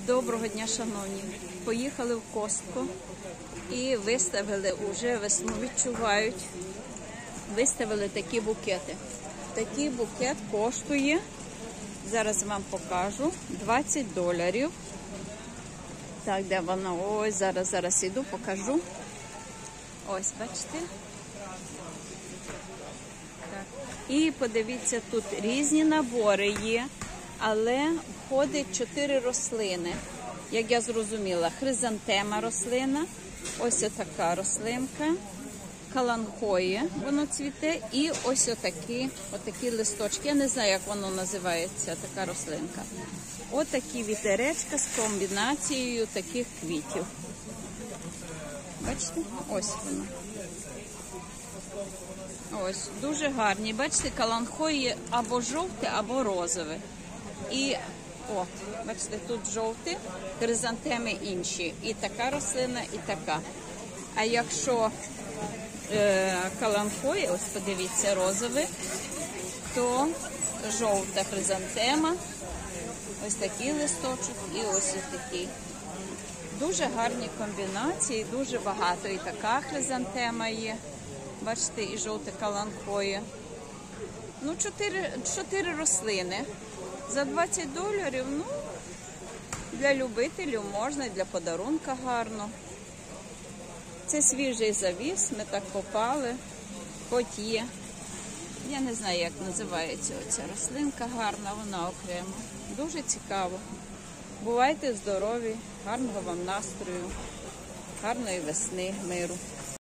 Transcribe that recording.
Доброго дня, шановні! Поїхали в Костко і виставили, уже весну відчувають, виставили такі букети. Такий букет коштує, зараз вам покажу, $20. Так, де вона? Ось, зараз іду, покажу. Ось, бачите? Так. І подивіться, тут різні набори є, але входить 4 рослини. Як я зрозуміла, хризантема рослина, ось така рослинка, каланхоє, воно цвіте, і ось отакі листочки. Я не знаю, як воно називається, така рослинка. Отакі вітеречка з комбінацією таких квітів. Бачите? Ось воно. Ось, дуже гарні. Бачите, каланхоє або жовте, або розове. І от, бачите, тут жовті, хризантеми інші. І така рослина, і така. А якщо каланхоє, ось подивіться, розове, то жовта хризантема, ось такий листочок і ось такий. Дуже гарні комбінації, дуже багато. І така хризантема є. Бачите, і жовте каланхоє. Ну, 4 рослини. За $20, ну, для любителів можна, для подарунка гарно. Це свіжий завіс, ми так попали, хоч є. Я не знаю, як називається оця рослинка, гарна, вона окремо. Дуже цікаво. Бувайте здорові, гарного вам настрою, гарної весни, миру.